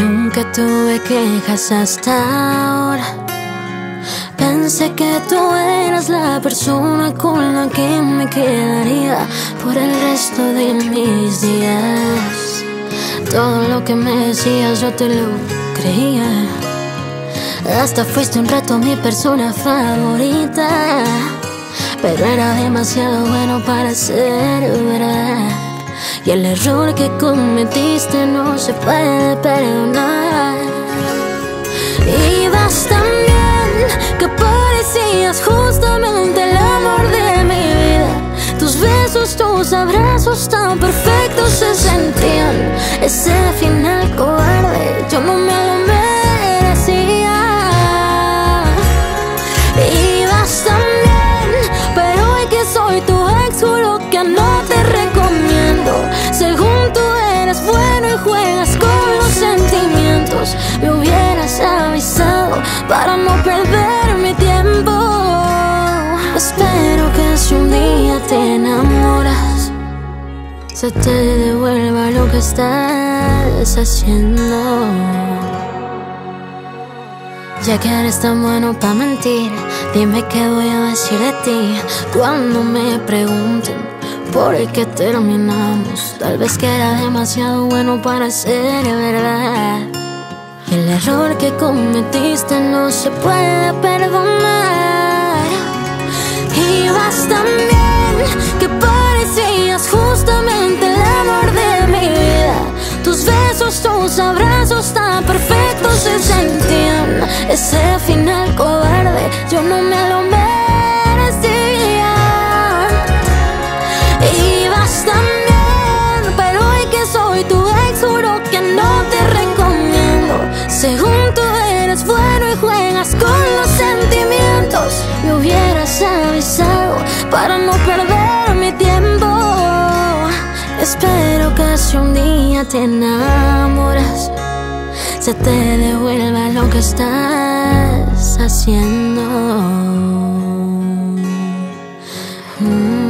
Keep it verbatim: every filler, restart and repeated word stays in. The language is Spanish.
Nunca tuve quejas hasta ahora. Pensé que tú eras la persona con la que me quedaría por el resto de mis días. Todo lo que me decías yo te lo creía. Hasta fuiste un rato mi persona favorita, pero era demasiado bueno para ser verdad. Y el error que cometiste no se puede perdonar. Ibas tan bien que parecías justamente el amor de mi vida. Tus besos, tus abrazos tan perfectos se sentían. Ese final cobarde yo no me lo merecía. Ibas tan bien, pero hoy que soy tu ex juro que no te recomiendo. Según tú eres bueno y juegas con los sentimientos, me hubieras avisado para no perder mi tiempo. Espero que si un día te enamoras, se te devuelva lo que estás haciendo. Ya que eres tan bueno pa' mentir, dime qué voy a decir de ti cuando me pregunten por qué terminamos. Tal vez que era demasiado bueno para ser verdad. Y el error que cometiste no se puede perdonar. Ibas tan bien que parecías justamente el amor de mi vida. Tus besos, tus abrazos tan perfectos se sentían. Ese final cobarde yo no me lo merecía. Ibas tan bien, pero hoy que soy tu ex juro que no te recomiendo. Según tú eres bueno y juegas con los sentimientos, me hubieras avisado para no perder mi tiempo. Espero que si un día te enamoras, se te devuelva lo que estás haciendo. Mm.